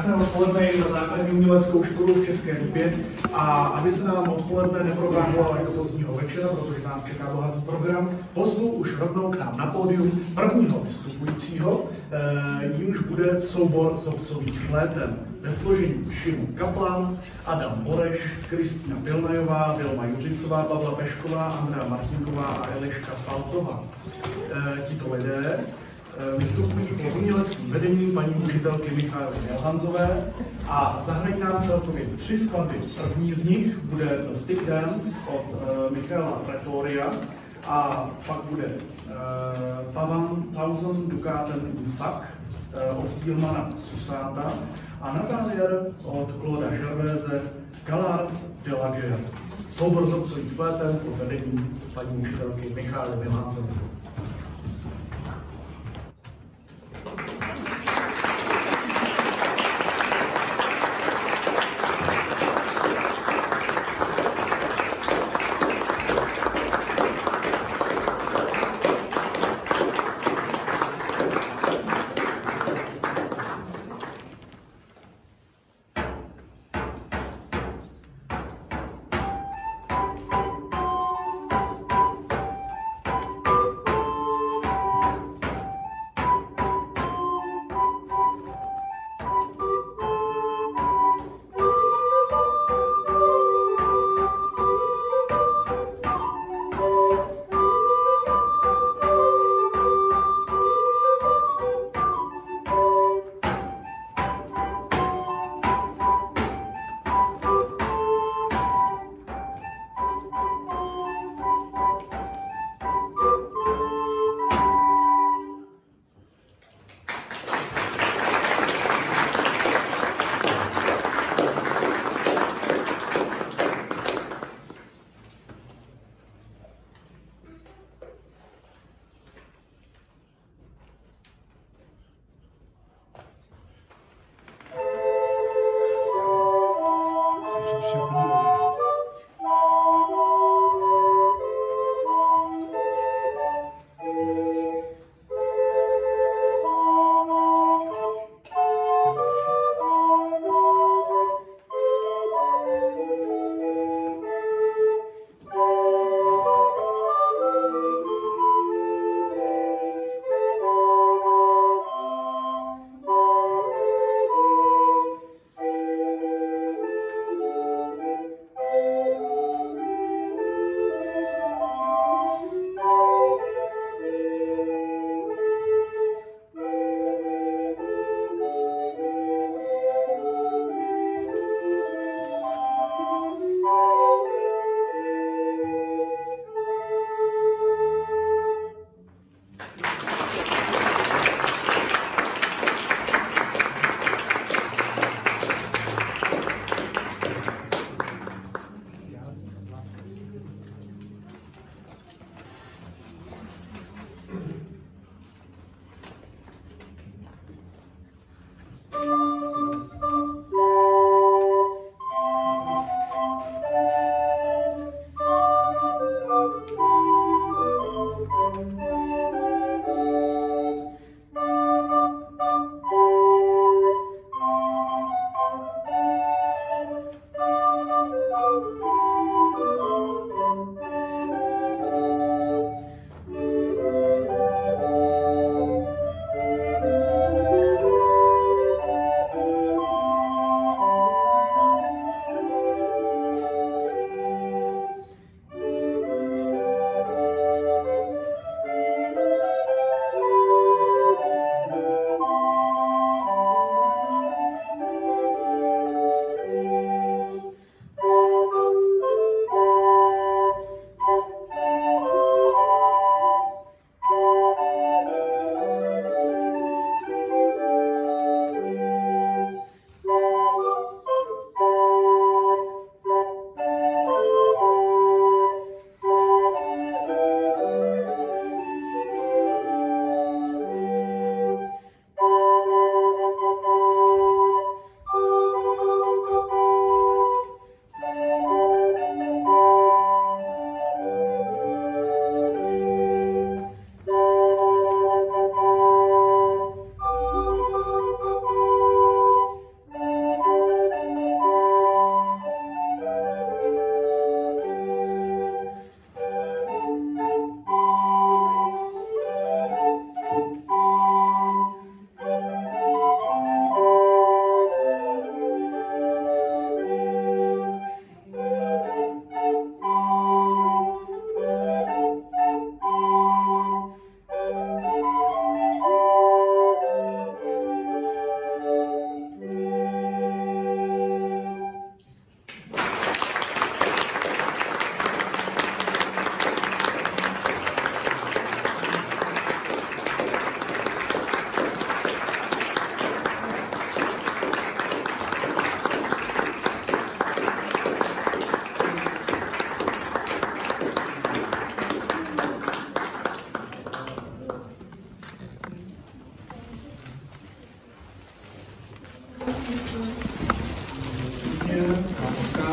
krásné odpoledne i na základní uměleckou školu v České Lípě a aby se nám odpoledne neprovádělo až do pozdního večera, protože nás čeká bohatý program, pozvu už rovnou k nám na pódium prvního vystupujícího, jímž bude soubor zobcových fléten ve složení Šimon Kaplan, Adam Boreš, Kristýna Pilnajová, Vilma Juřicová, Pavla Pešková, Andrea Martinková a Eliška Faltová. Tito lidé vystupují pod uměleckým vedením paní učitelky Michaely Milhanzové a zahrají nám celkově 3 skladby. První z nich bude Stick Dance od Michaela Pretoria a pak bude Thousand Ducaten in Sack od Tilmana Susata a na závěr od Clauda Gervaise Galard de la Guerre. Soubor zobcových fléten pod vedením paní učitelky Michaely Milhanzové.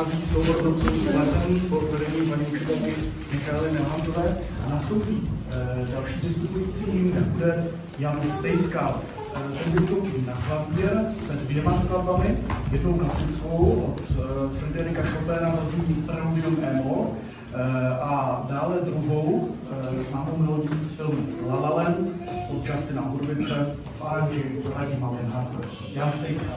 dochází soubor broucových leten pod vedením paní učitelky Michaely Nelanzové a nastoupí další vystupující, bude Jan Stejskal. Ten vystoupí na klavír se 2 skladbami, jednou klasickou od Frederika Chopina zazní Preludium E-moll a dále druhou známou melodii z filmu La La Land od Justina Hurwitze v aranži Radima Linharta. Jan Stejskal.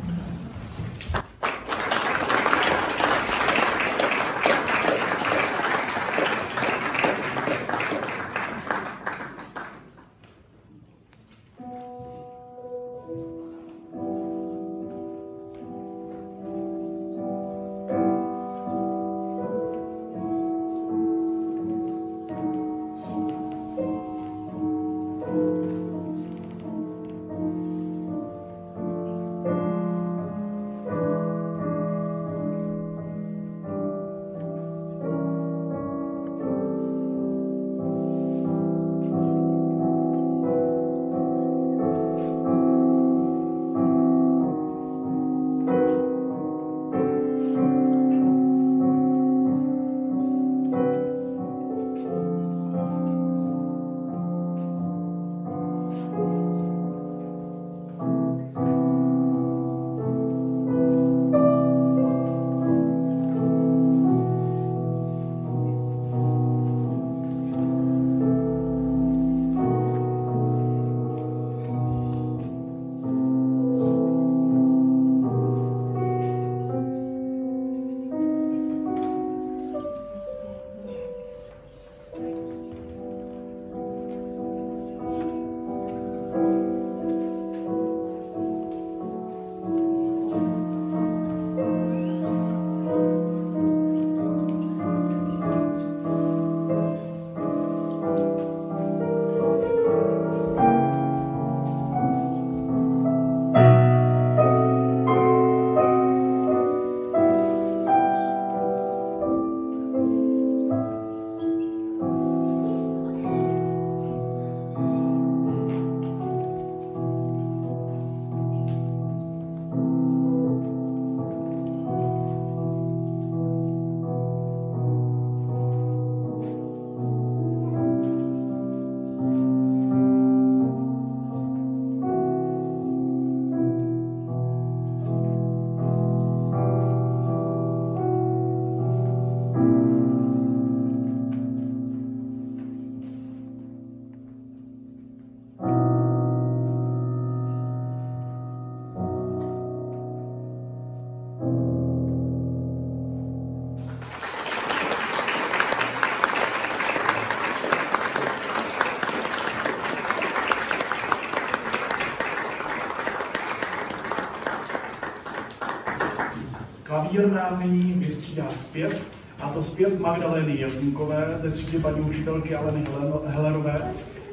Klavír nám nyní vystřídá zpěv, a to zpěv Magdalény Jelínkové ze třídy paní učitelky Aleny Hellerové.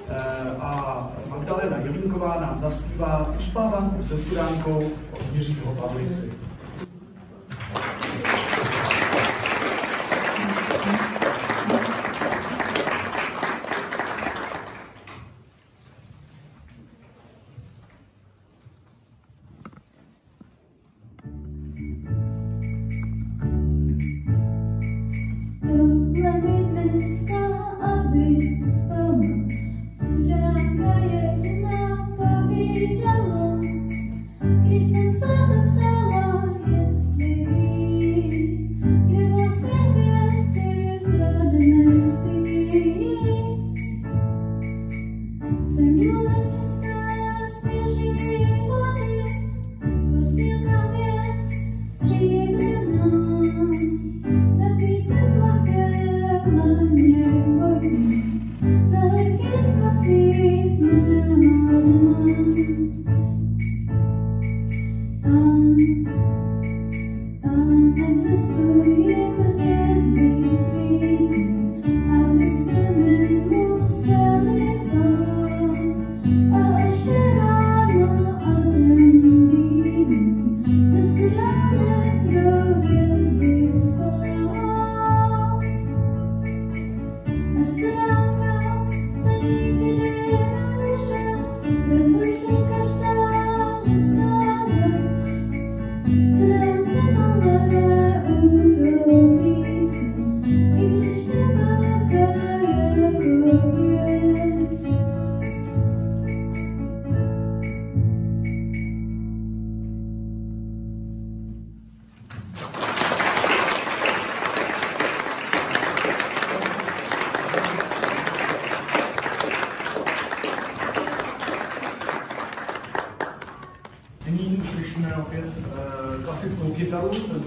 A Magdaléna Jelínková nám zaspívá Uspávanku se studánkou od Jiřího Pavlici. Za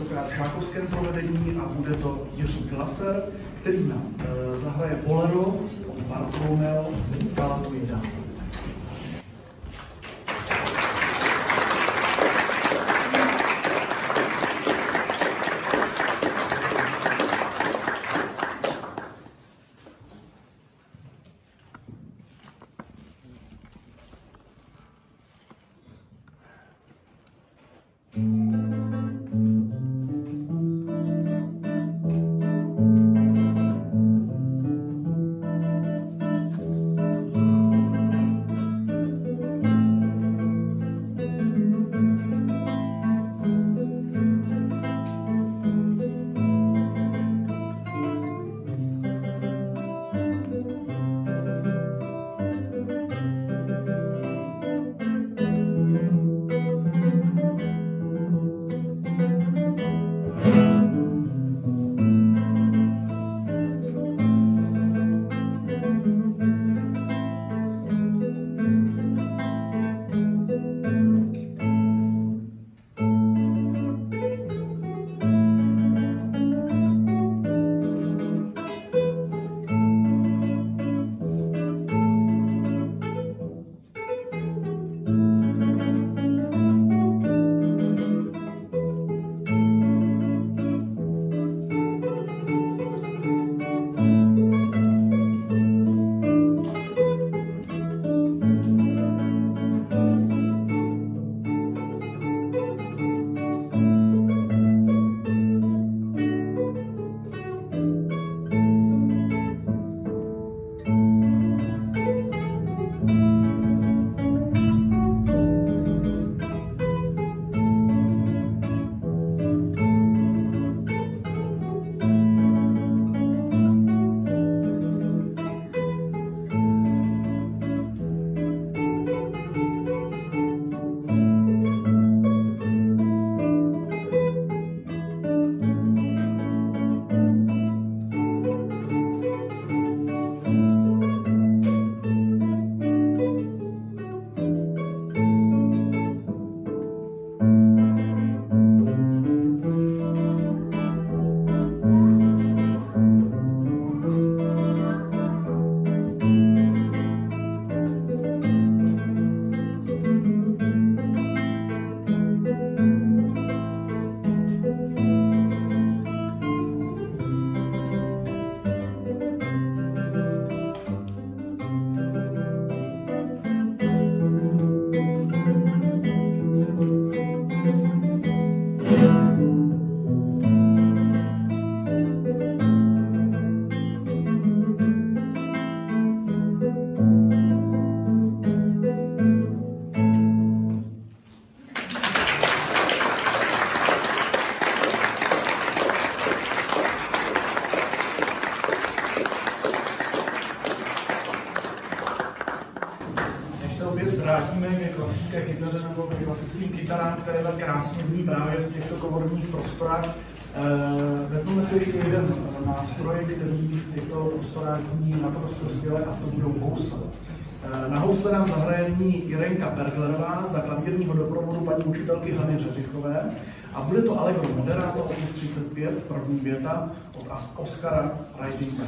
tentokrát v žákovském provedení a bude to Jiří Glaser, který nám zahraje bolero od Bartolomeo Balatuida. Vrátíme ke klasické kytaře nebo ke klasickým kytarám, které tak krásně zní právě v těchto komorních prostorách. Vezmeme si ještě jeden nástroj, který v těchto prostorách zní naprosto skvěle, a to budou housle. Na housle nám zahraje Jirenka Perglerová za klavírního doprovodu paní učitelky Hany Řeřichové a bude to Allegro Moderato opus 35, první věta od Oskara Reidinga.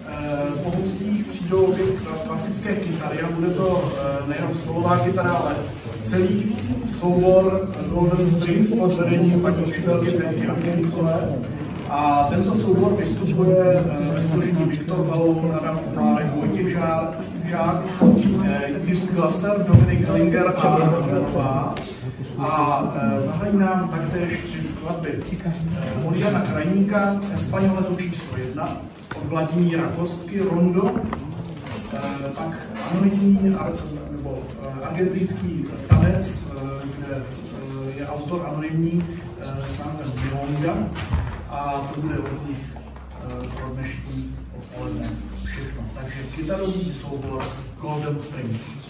po hostích přijdou obě klasické kytary a bude to nejenom solová kytara, ale celý soubor Golden Strings pod vedením paní učitelky Zdenky Ankenicové. A tento soubor vystupuje ve složení Viktor Baloun, Adam Komárek, Vojtěch Žák, Jiří Glaser, Dominik Linger a Anna Nová. A zahrají nám taktéž 3 skladby. Od Jana Krajníka, Espaňoletu číslo 1, od Vladimíra Kostky, Rondo, pak anonymní nebo argentinský tanec, kde je autor anonymní s názvem Milonga. A to bude od nich pro dnešní odpoledne všechno. Takže kytarový soubor Golden Strings.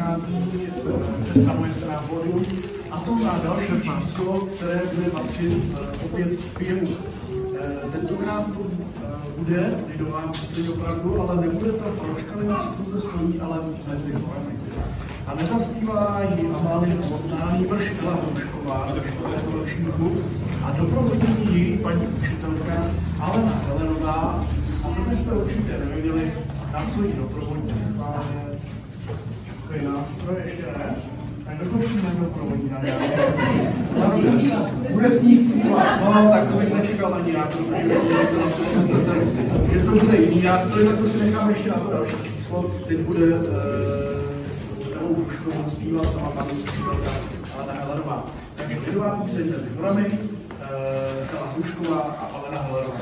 přichází, představuje se na pódium a to má další číslo, které bude patřit opět zpěvu. Tentokrát to bude lidová píseň opravdu, ale nebude to pročkalina ze stojí, ale mezi horami. A nezaspívá ji Amálie Novotná, nýbrž Ela Houšková, to ročníku, a doprovodí ji paní učitelka Alena Helenová. A to byste určitě nevěděli, na co ji doprovodí schválně. Takový nástroj, ještě ne? Tak dokonce nedoprovodí na nějaké. Bude s ní zpívat. No, tak to bych nečekal ani já, protože že to bude jiný nástroj, tak to si nechám ještě na to další číslo. Teď bude s Elou Houškovou zpívat sama paní učitelka Alena Helenová. Takže lidová píseň mezi horami, Ela Houšková a Alena Helenová.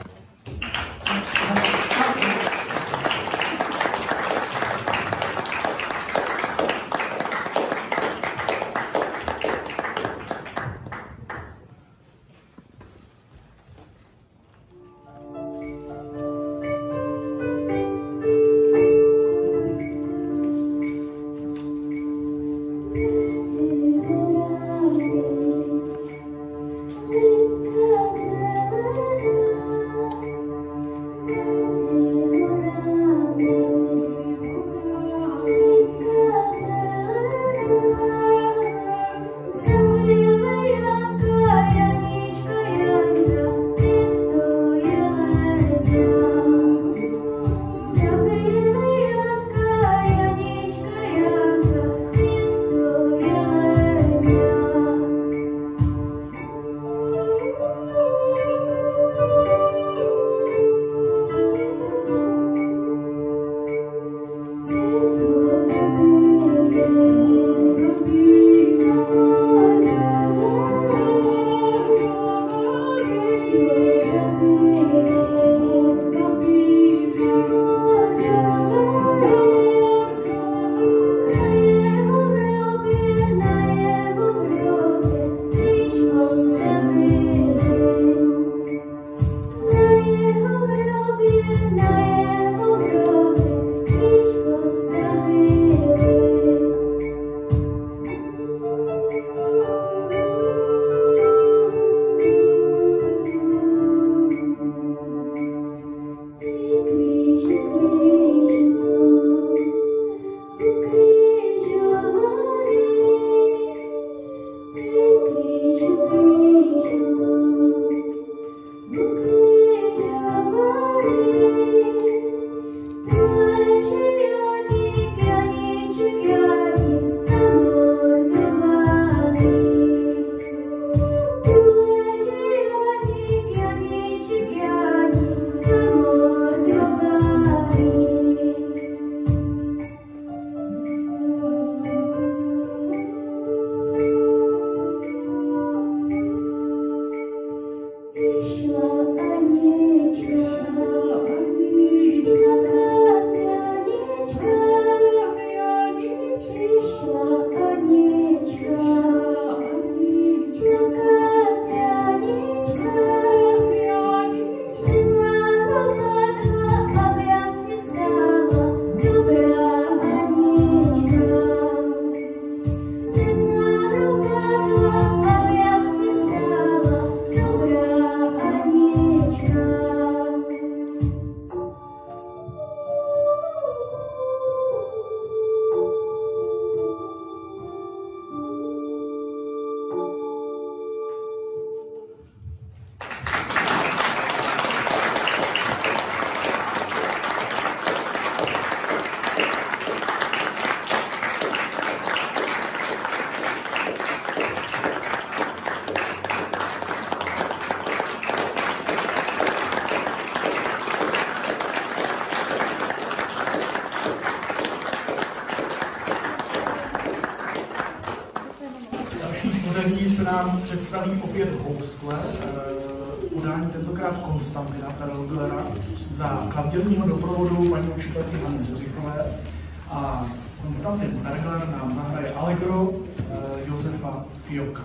se nám představí opět housle, udání tentokrát Konstantina Perlglera za klavírního doprovodu paní učitelky Hany Řeřichové. A Konstantin Pergler nám zahraje Allegro Josefa Fioka.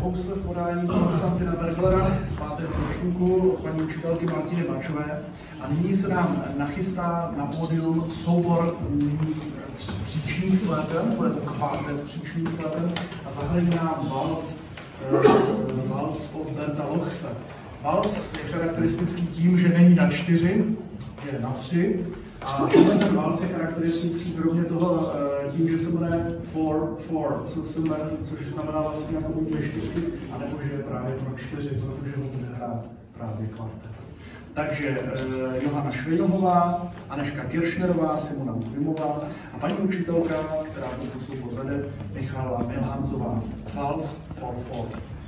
housle v podání Konstantina Berglera z 5. ročníku od paní učitelky Martiny Bačové. A nyní se nám nachystá na pódium soubor příčných fléten, bude to kvartet příčných fléten, a zahrají nám valc od Berta Lochse. Valc je charakteristický tím, že není na 4, je na 3. A ten valc je charakteristický kromě toho tím, že se jmenuje 4-4, což znamená vlastně jako dvě 4, anebo že je právě pro 4, protože ho bude hrát právě kvartet. Takže Johana Švejnohová, Anežka Kiršnerová, Simona Zimová a paní učitelka, která tu soubor vede, Michála Milhanzová. Valc 4-4.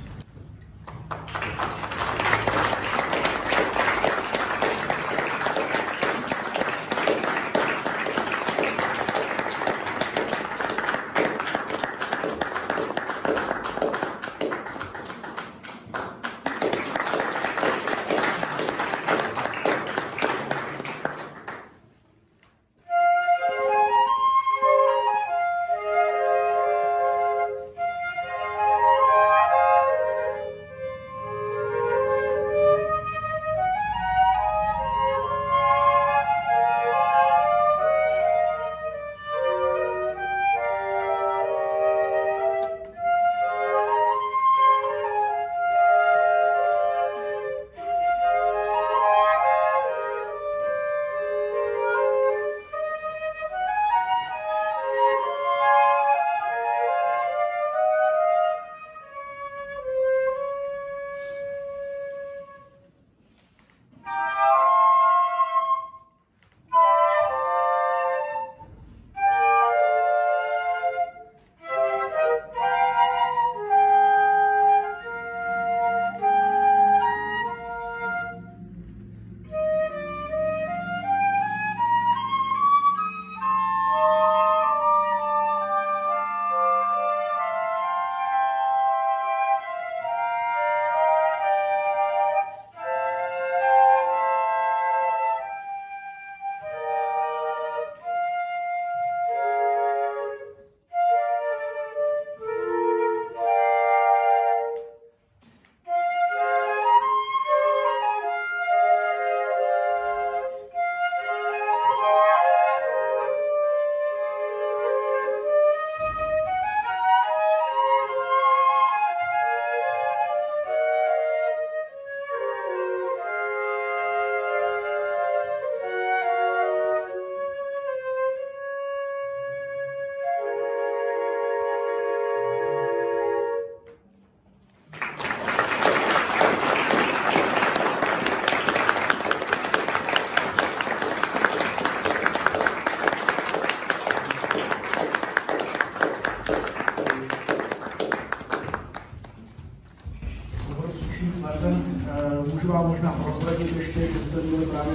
Můžu vám možná prozradit ještě, že jste měli právě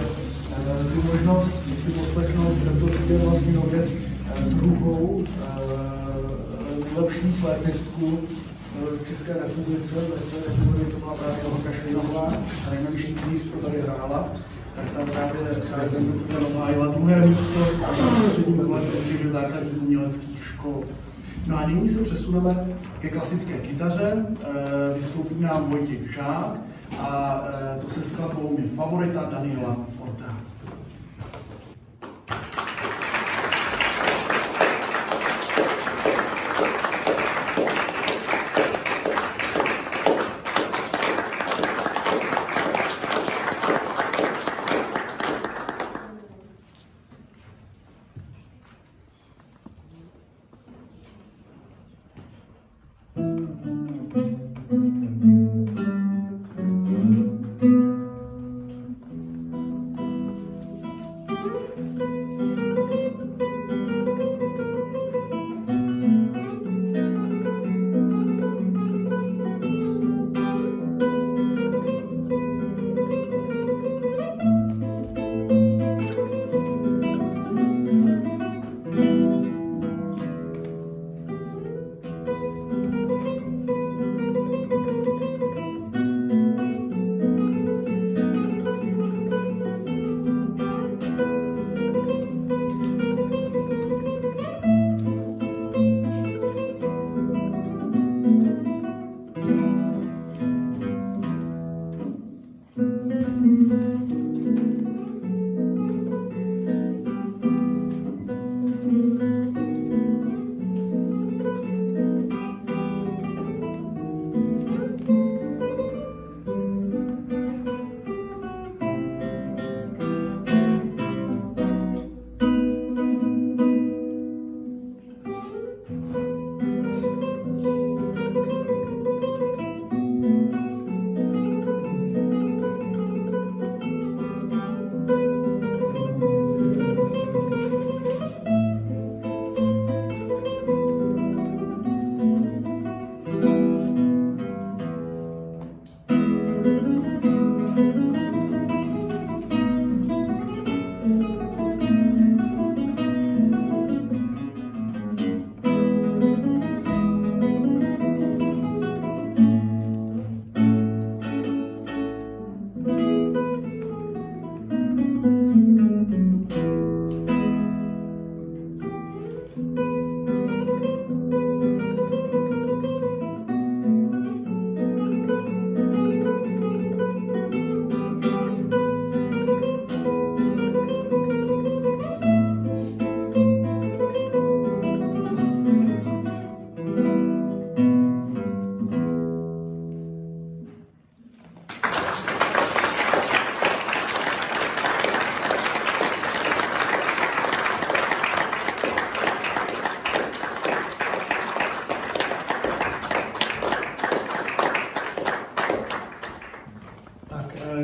tu možnost si poslechnout tento týden vlastně nově druhou nejlepší flétnistku v České republice. V té republice to byla právě Johanka Švejnohová, a nejmenší z nich, co tady hrála, tak tam právě obhájila druhé místo v středním kole soutěže základních uměleckých škol. No a nyní se přesuneme ke klasické kytaře, vystoupí nám Vojtěch Žák a to se skladbou Mi favorita Daniela Forta.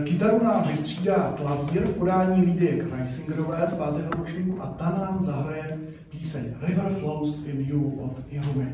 Kytaru nám vystřídá klavír v podání Lídie Kreisingerové z 5. ročníku a ta nám zahraje píseň River Flows in You od Ihumi.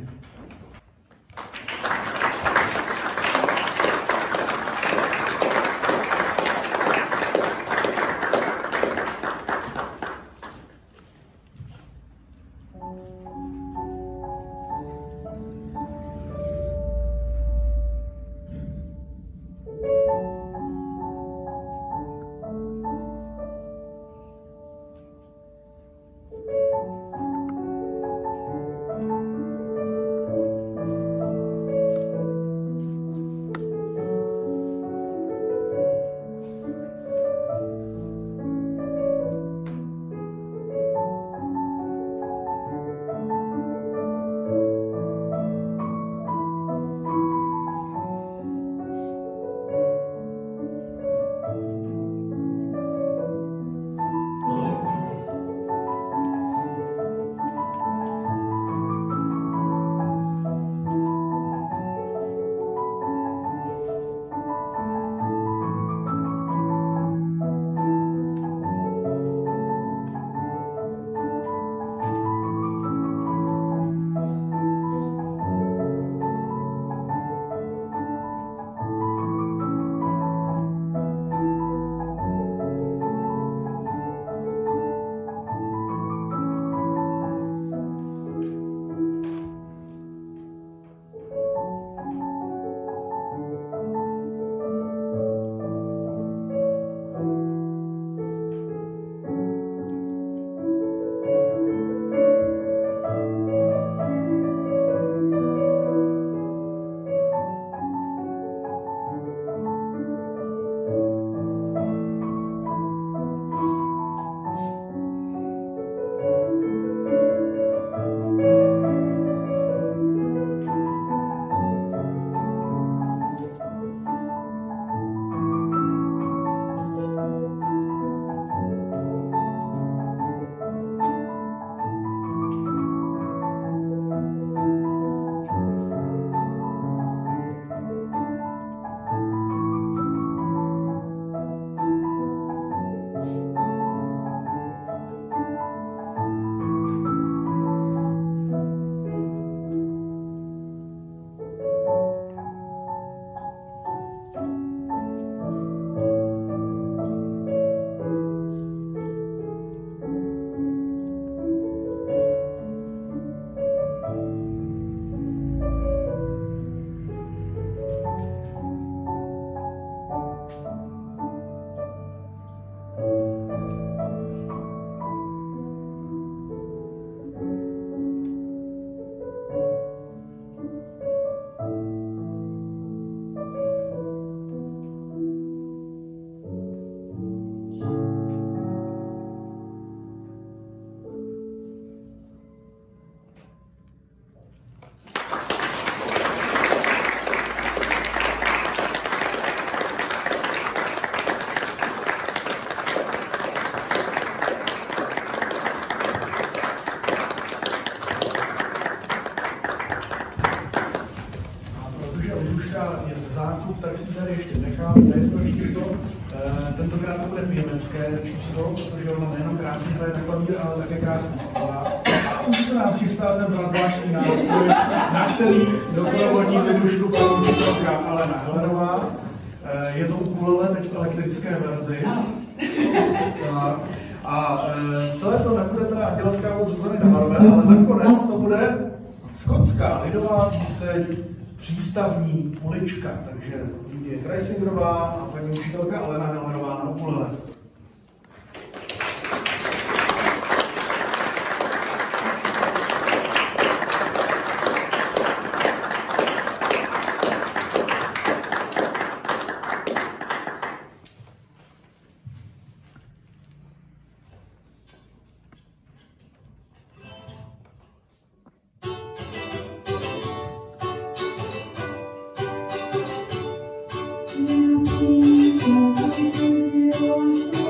je ze zákup, tak si tady ještě nechám jedno číslo. Tentokrát to bude německé číslo, protože ono nejenom krásně hraje na klavír, ale také krásně zpívá. A už se nám chystá ten zvláštní nástroj, na který doprovodní lidušku paní učitelka Alena Hellerová. Je to ukulele teď v elektrické verzi. A celé to nebude teda andělská od Zuzany Navarové, ale nakonec to bude skotská lidová píseň Přístavní ulička. Takže Lídie Kreisingerová a paní učitelka Alena Hellerová na ukulele. You please don't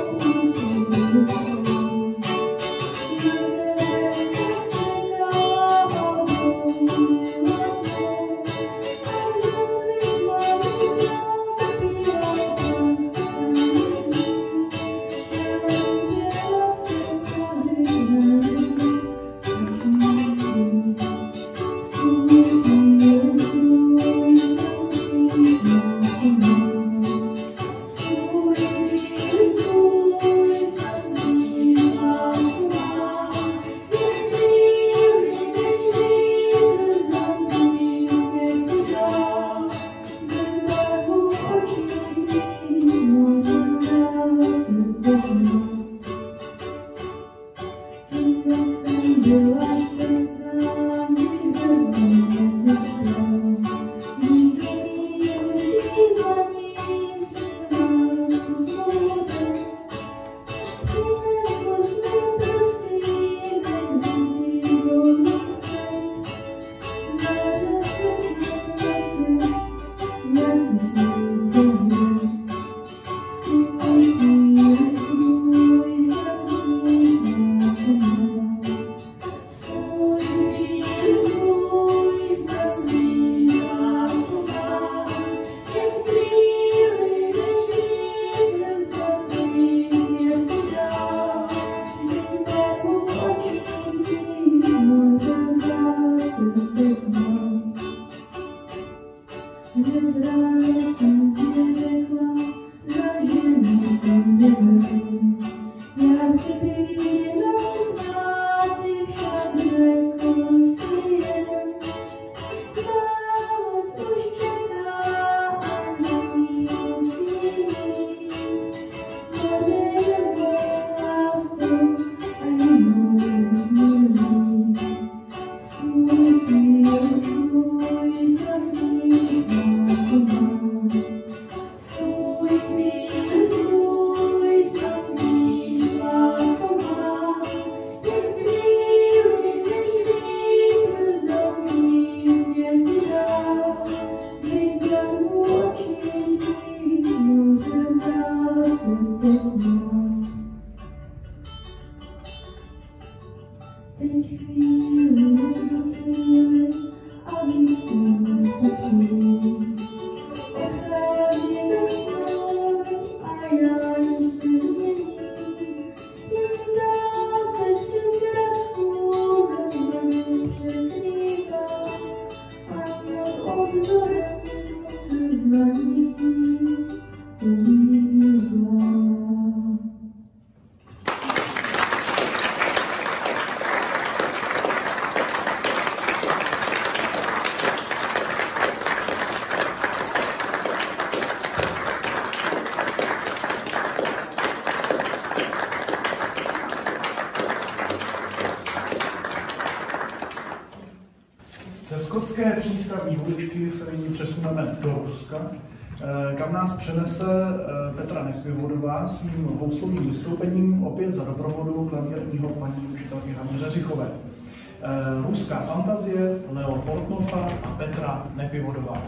Ze skotské přístavní uličky se nyní přesuneme do Ruska, kam nás přenese Petra Nekvěvodová svým houslovým vystoupením opět za doprovodu klavírního paní učitelky Hany Řeřichové. Ruská fantazie, Leo Portnofa a Petra Nekvěvodová.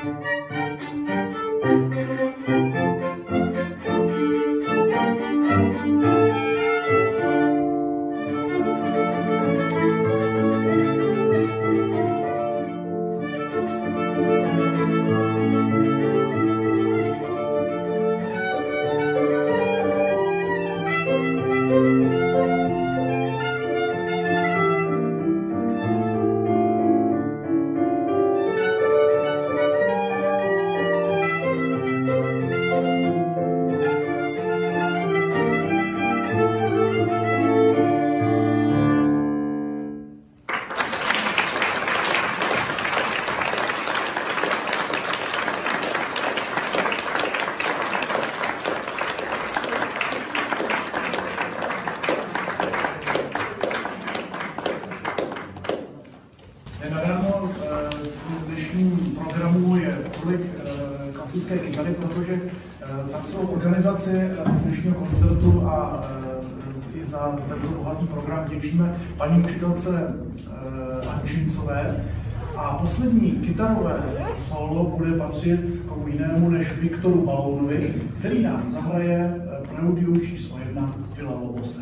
V dnešním programu je tolik klasické kytary, protože za celou organizaci dnešního koncertu a i za tento bohatý program děčíme paní učitelce Ančincové. A poslední kytarové solo bude patřit komu jinému než Viktoru Balounovi, který nám zahraje preludium číslo 1 Villa-Lobose.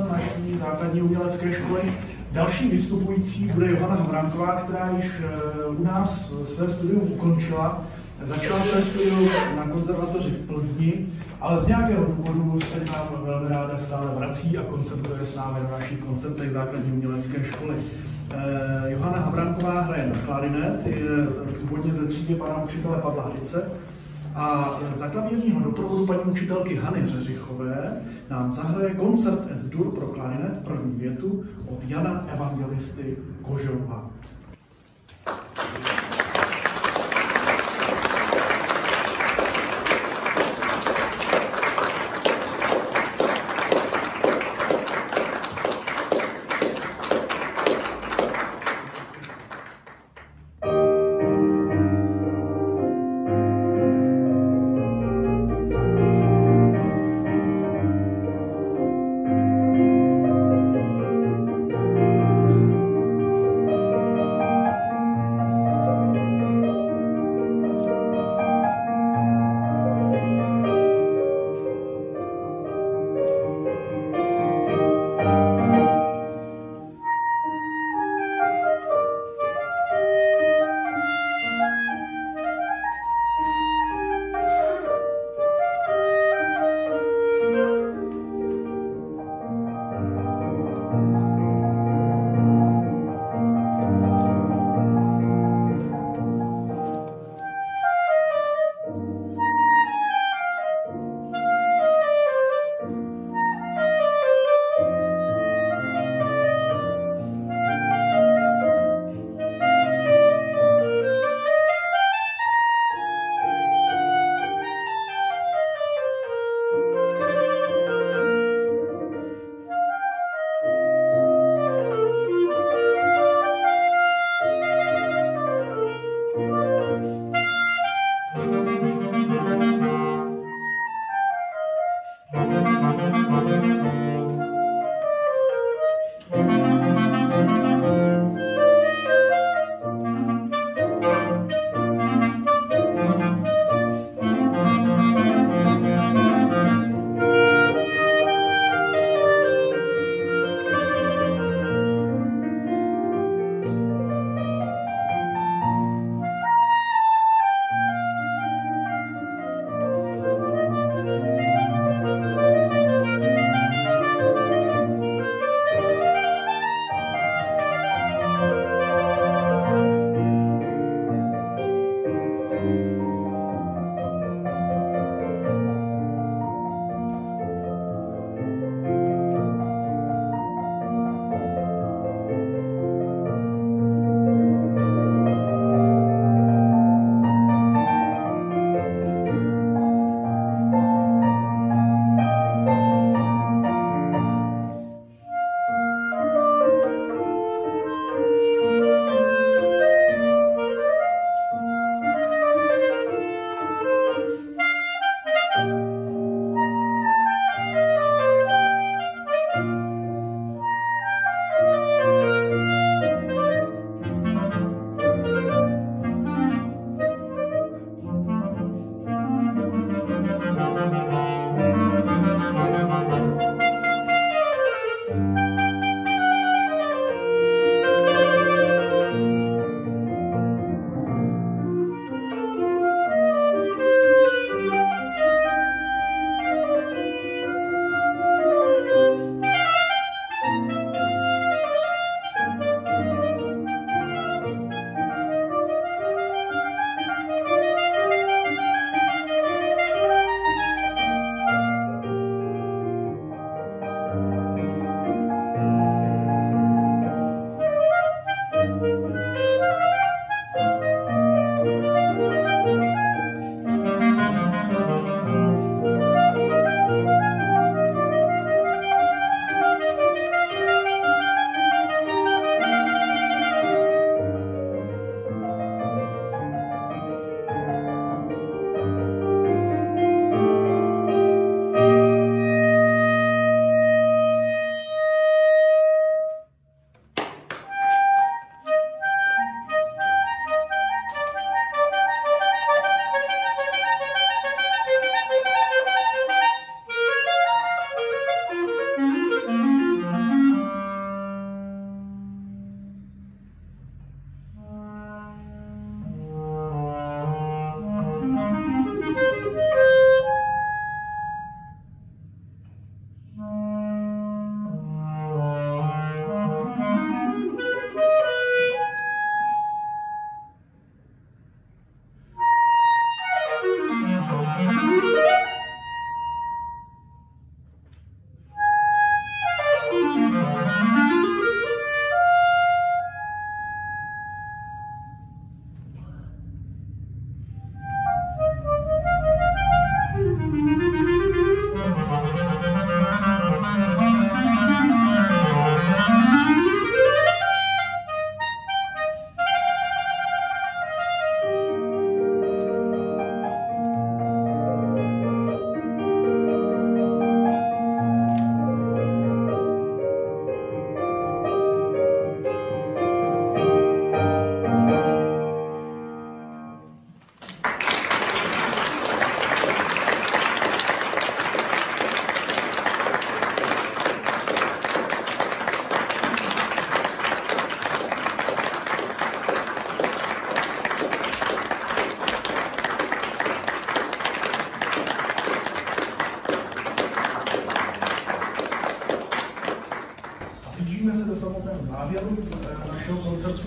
naší základní umělecké školy. Další vystupující bude Johana Havránková, která již u nás své studium ukončila. Začala své studium na konzervatoři v Plzni, ale z nějakého důvodu se nám velmi ráda stále vrací a koncertuje s námi na našich koncertech základní umělecké školy. Johana Havránková hraje na klarinet, je původně ze třídy pana učitele Pavla Hryce a za klavírního doprovodu paní učitelky Hany Řeřichové nám zahraje koncert S-dur pro klarinet, první větu od Jana Evangelisty Koželuha.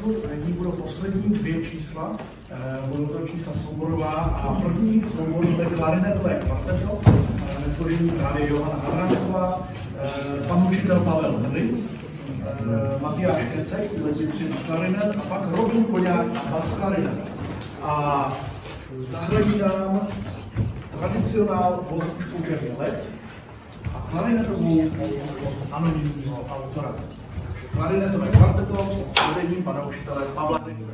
ní budou poslední dvě čísla, budou to čísla souborová a první soubor bude klarinetové kvarteto ve složení právě Johana Havráková, pan učitel Pavel Hrdlic, Matyáš Kecek, tyhle tři klarinet a pak Robin Koňák, bas klarinet. A zahradí nám tradicionál vozíčku Kevin Lech a klarinetovou anonymního autora. Klarinetové kvarteto pod vedením pana učitele Pavla Hrdlice.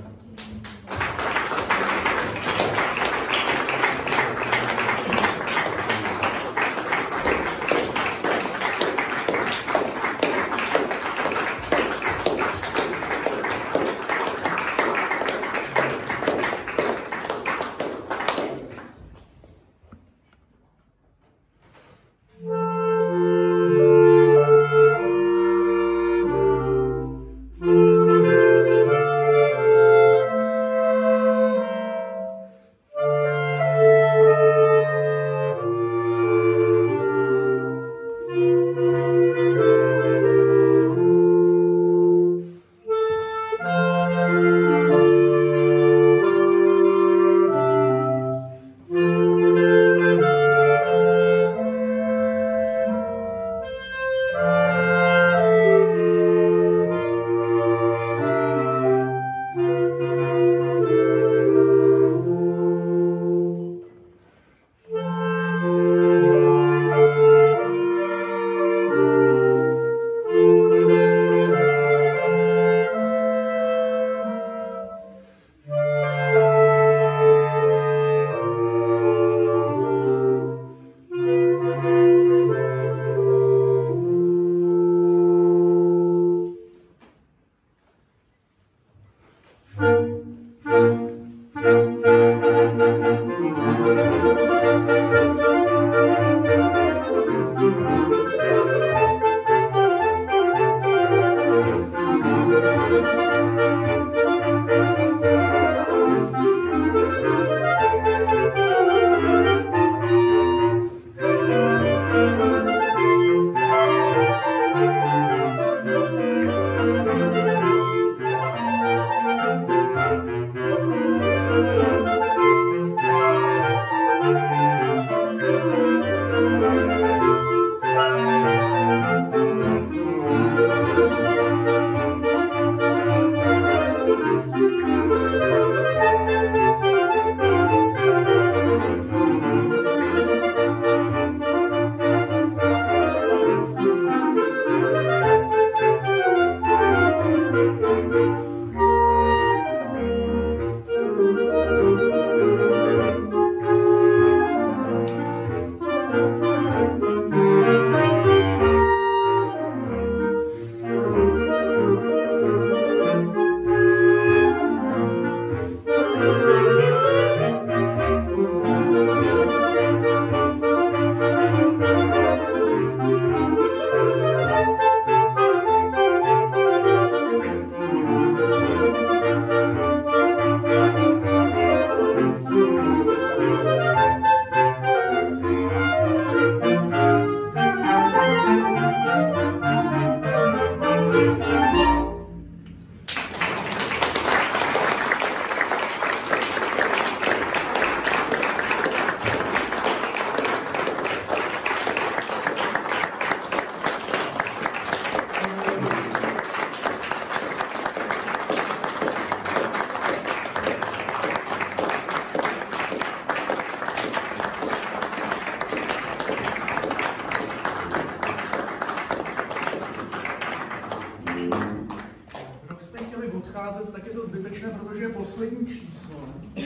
odcházet, tak je to zbytečné, protože je poslední číslo.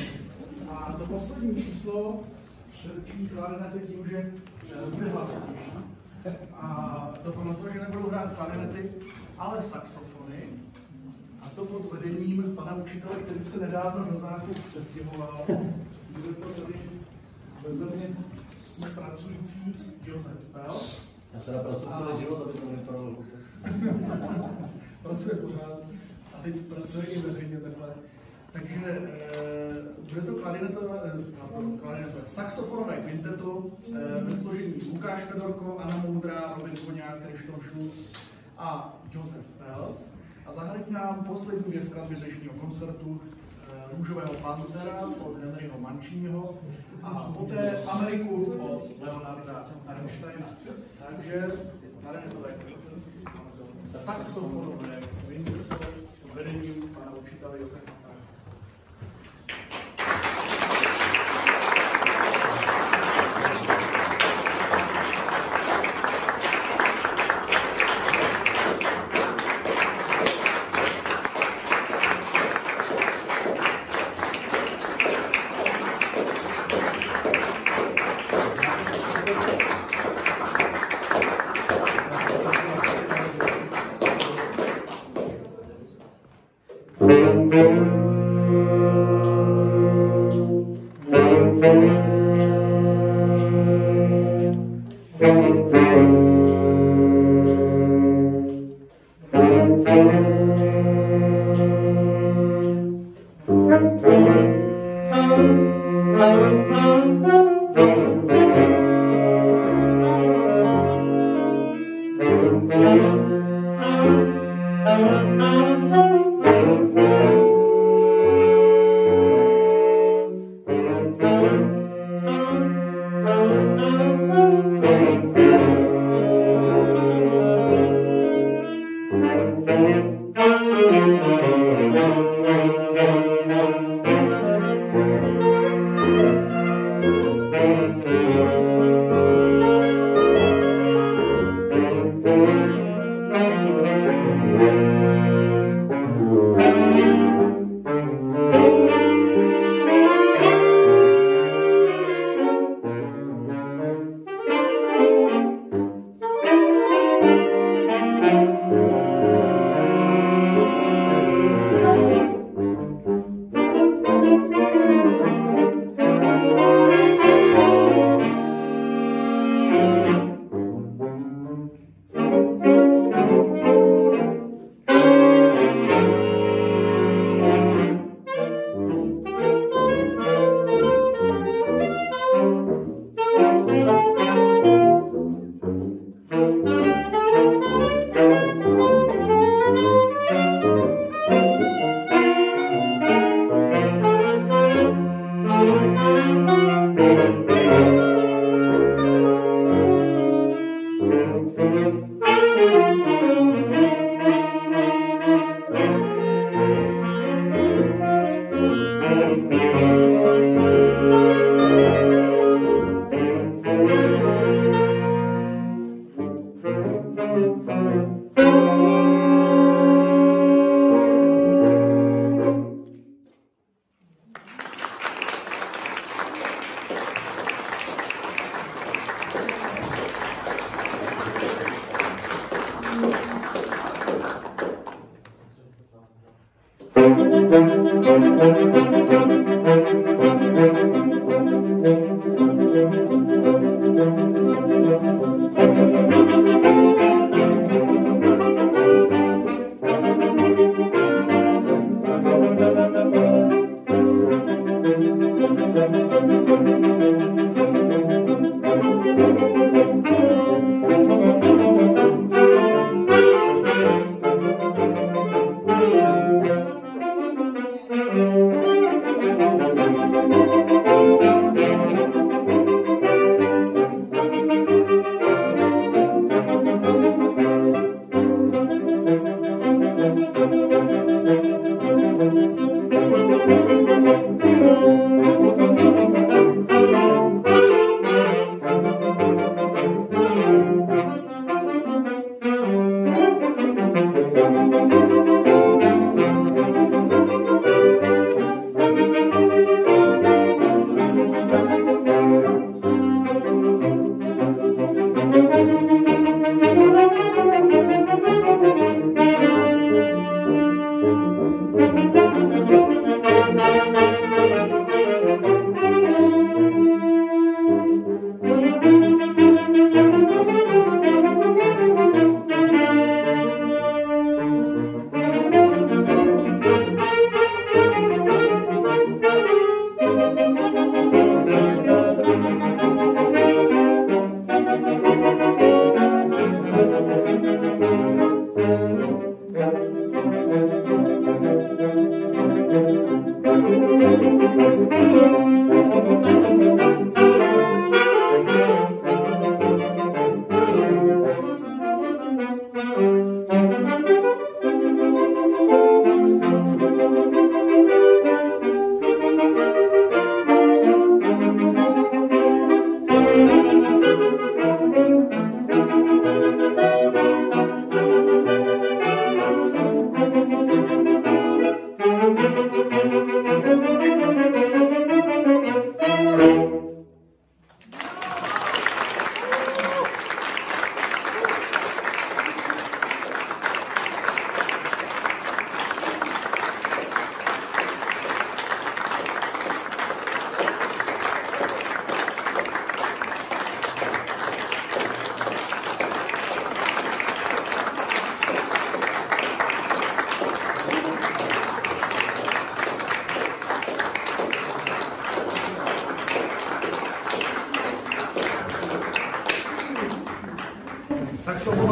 A to poslední číslo předčí klarinety tím, že bude hlasitější. A to pamatuju, že nebudou hrát klarinety, ale saxofony. A to pod vedením pana učitele, který se nedávno do zákup přestěhoval. Bude to tady vedle mě pracující Josef Pel. Já se pracuji celý život, aby to nevypadalo. Pracuje pořád a teď pracuje i veřejně takhle. Takže bude to klarinetové, saxofonové kvinteto ve složení Lukáš Fedorko, Anna Moudrá, Robin Koňák, Krištof Šulc a Josef Pelc. a zahrajte nám poslední dvě skladby dnešního koncertu Růžového Pantera od Henryho Manciniho a poté Ameriku od Leonarda Bernsteina. Takže naredové saxofonové Winterfell pod vedením pana učitele Josefa Tarce.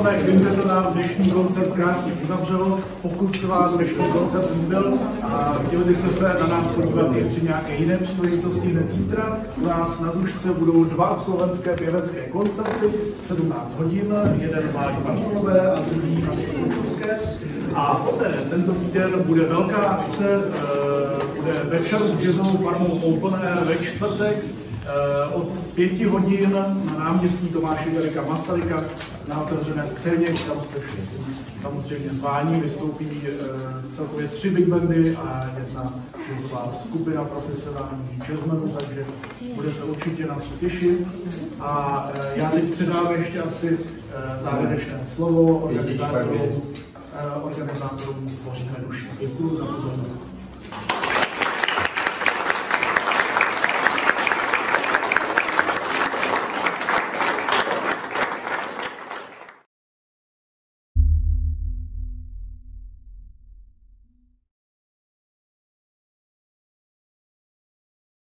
přátelé, Quinteto nám dnešní koncert krásně uzavřelo. Pokud se vám dnešní koncert líbil a chtěli byste se na nás podívat i při nějaké jiné příležitosti hned zítra, u nás na Zušce budou 2 absolventské pěvecké koncerty, 17 hodin, jeden v Mládí Bartolové a druhý na Součovské. A poté tento týden bude velká akce, bude večer s jazzovou farmou Open Air ve čtvrtek od 5 hodin na náměstí Tomáše Garrigua Masaryka na otevřené scéně, kam jste samozřejmě zváni, vystoupí celkově 3 big bandy a jedna jazzová skupina profesionálních jazzmenů, takže bude se určitě na co těšit. A já teď předám ještě asi závěrečné slovo organizátorům Tvoříme duši. Děkuji za pozornost.